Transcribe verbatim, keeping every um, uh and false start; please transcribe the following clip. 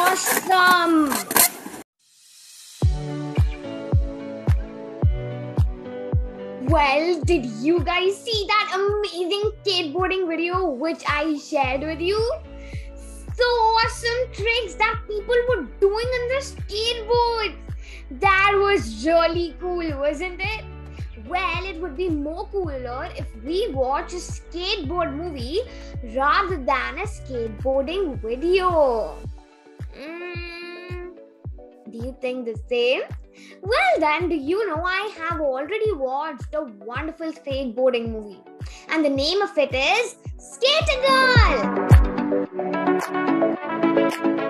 awesome! Well, did you guys see that amazing skateboarding video which I shared with you? So awesome tricks that people were doing on the skateboards. That was really cool, wasn't it? Well, it would be more cooler if we watch a skateboard movie rather than a skateboarding video. Mm, do you think the same? Well then, do you know I have already watched a wonderful skateboarding movie. And the name of it is SKATER Girl!